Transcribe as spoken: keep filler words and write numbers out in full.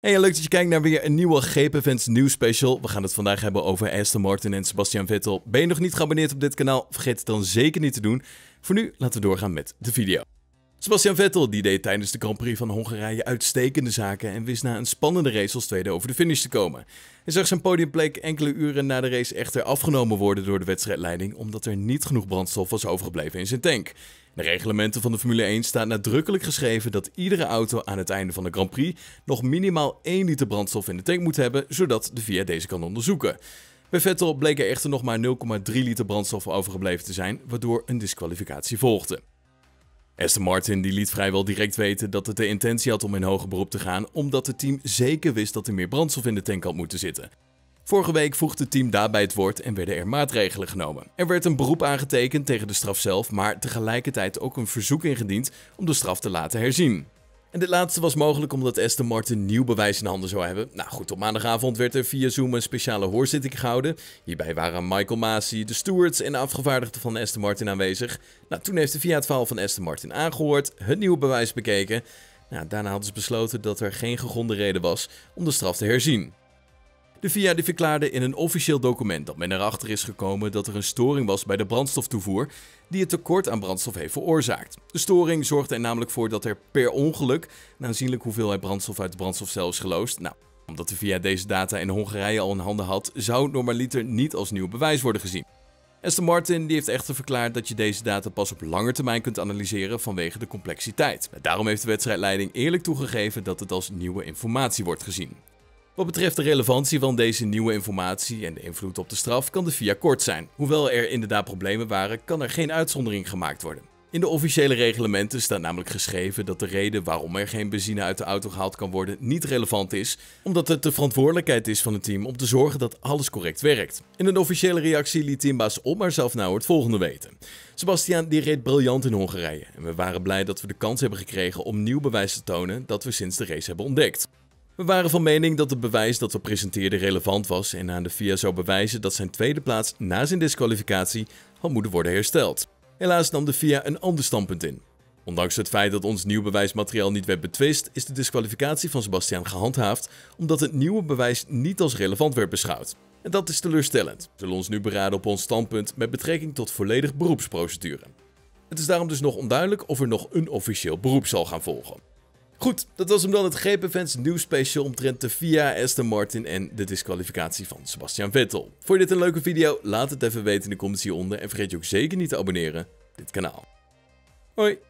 Hey, leuk dat je kijkt naar weer een nieuwe G P Events nieuws special. We gaan het vandaag hebben over Aston Martin en Sebastian Vettel. Ben je nog niet geabonneerd op dit kanaal? Vergeet het dan zeker niet te doen. Voor nu laten we doorgaan met de video. Sebastian Vettel die deed tijdens de Grand Prix van Hongarije uitstekende zaken en wist na een spannende race als tweede over de finish te komen. Hij zag zijn podiumplek enkele uren na de race echter afgenomen worden door de wedstrijdleiding omdat er niet genoeg brandstof was overgebleven in zijn tank. In de reglementen van de Formule één staat nadrukkelijk geschreven dat iedere auto aan het einde van de Grand Prix nog minimaal één liter brandstof in de tank moet hebben, zodat de V I A deze kan onderzoeken. Bij Vettel bleek er echter nog maar nul komma drie liter brandstof overgebleven te zijn, waardoor een disqualificatie volgde. Aston Martin die liet vrijwel direct weten dat het de intentie had om in hoger beroep te gaan, omdat het team zeker wist dat er meer brandstof in de tank had moeten zitten. Vorige week voegde het team daarbij het woord en werden er maatregelen genomen. Er werd een beroep aangetekend tegen de straf zelf, maar tegelijkertijd ook een verzoek ingediend om de straf te laten herzien. En dit laatste was mogelijk omdat Aston Martin nieuw bewijs in handen zou hebben. Nou goed, op maandagavond werd er via Zoom een speciale hoorzitting gehouden. Hierbij waren Michael Masi, de stewards en de afgevaardigden van Aston Martin aanwezig. Nou, toen heeft de V I A het verhaal van Aston Martin aangehoord, het nieuwe bewijs bekeken. Nou, daarna hadden ze besloten dat er geen gegronde reden was om de straf te herzien. De V I A die verklaarde in een officieel document dat men erachter is gekomen dat er een storing was bij de brandstoftoevoer die het tekort aan brandstof heeft veroorzaakt. De storing zorgde er namelijk voor dat er per ongeluk een aanzienlijke hoeveelheid brandstof uit de brandstofcel is geloosd. Nou, omdat de V I A deze data in Hongarije al in handen had, zou het normaliter niet als nieuw bewijs worden gezien. Aston Martin die heeft echter verklaard dat je deze data pas op lange termijn kunt analyseren vanwege de complexiteit. Daarom heeft de wedstrijdleiding eerlijk toegegeven dat het als nieuwe informatie wordt gezien. Wat betreft de relevantie van deze nieuwe informatie en de invloed op de straf kan de V I A kort zijn. Hoewel er inderdaad problemen waren, kan er geen uitzondering gemaakt worden. In de officiële reglementen staat namelijk geschreven dat de reden waarom er geen benzine uit de auto gehaald kan worden niet relevant is, omdat het de verantwoordelijkheid is van het team om te zorgen dat alles correct werkt. In een officiële reactie liet teambaas Otmar Szafnauer het volgende weten. Sebastian die reed briljant in Hongarije en we waren blij dat we de kans hebben gekregen om nieuw bewijs te tonen dat we sinds de race hebben ontdekt. We waren van mening dat het bewijs dat we presenteerden relevant was en aan de V I A zou bewijzen dat zijn tweede plaats na zijn disqualificatie had moeten worden hersteld. Helaas nam de V I A een ander standpunt in. Ondanks het feit dat ons nieuw bewijsmateriaal niet werd betwist, is de disqualificatie van Sebastian gehandhaafd omdat het nieuwe bewijs niet als relevant werd beschouwd. En dat is teleurstellend. We zullen ons nu beraden op ons standpunt met betrekking tot volledig beroepsprocedure. Het is daarom dus nog onduidelijk of er nog een officieel beroep zal gaan volgen. Goed, dat was hem dan het G P Events nieuws special omtrent de V I A, Aston Martin en de disqualificatie van Sebastian Vettel. Vond je dit een leuke video? Laat het even weten in de comments hieronder en vergeet je ook zeker niet te abonneren op dit kanaal. Hoi!